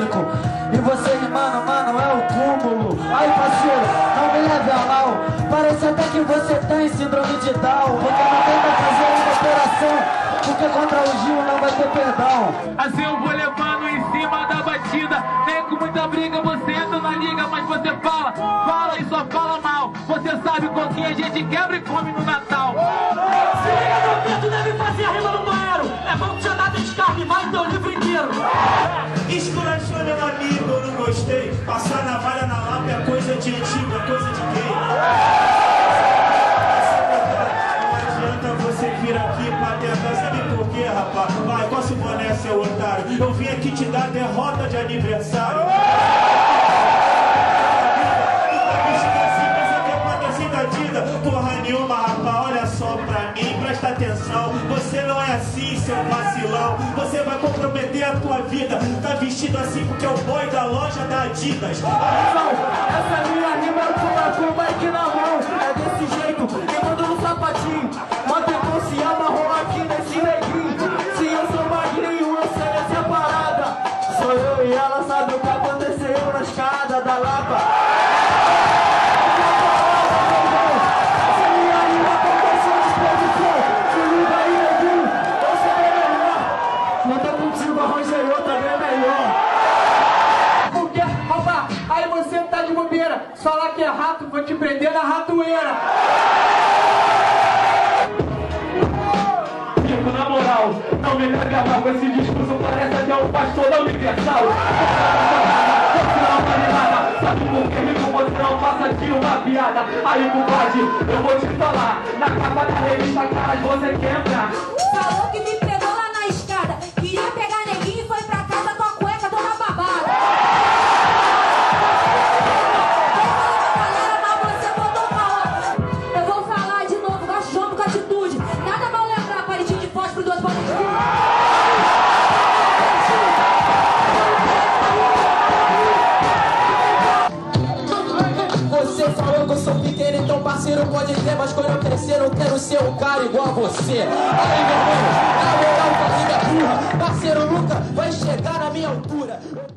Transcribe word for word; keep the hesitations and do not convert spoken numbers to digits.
público. E você rimando, mano, é o cúmulo. Aí, parceiro, não me leve a mal. Parece até que você tem síndrome de Down, porque não tenta fazer uma operação, porque contra o Gil não vai ter perdão. Assim eu vou levando em cima da batida. Nem com muita briga você entra na liga, mas você fala, fala e só fala mal. Você sabe com quem a gente quebra e come no Natal. Se liga no pinto, deve fazer a rima no banheiro. É bom que você nada descargue mais teu livro inteiro. Esculachou meu amigo, eu não gostei. Passar navalha na lapa é coisa de antigo, é coisa de gay. Não adianta você vir aqui pra tentar. Sabe por quê, rapaz? Vai, coça o boné, seu otário. Eu vim aqui te dar derrota de aniversário. Porra nenhuma, rapaz, olha só pra mim, presta atenção. Você não é assim, seu vacilão. Você vai comprometer a tua vida. Tá vestido assim porque é o boy da loja da Adidas. Não, essa minha rima é com o Mike na mão. É desse jeito, rimando no sapatinho. Mantecou se amarrou aqui nesse neguinho. Se eu sou magrinho, eu sei essa parada. Sou eu e ela sabe o que aconteceu na escada da Lapa. Falar que é rato, vou te prender na ratoeira. Tipo, na moral, não me leve a mal com esse discurso, parece até um pastor da Universal. Você não vale nada, sabe por que rico você não passa de uma piada. Aí, compadre, eu vou te falar, na capa da revista Caras você quer entrar. Falou que me pegou lá na escada, queria pegar neguinho e foi pra casa com a cueca toda babada. Parceiro pode ter, mas quando eu crescer eu quero ser um cara igual a você. Aí, meu irmão, na moral, família burra, parceiro nunca vai chegar na minha altura.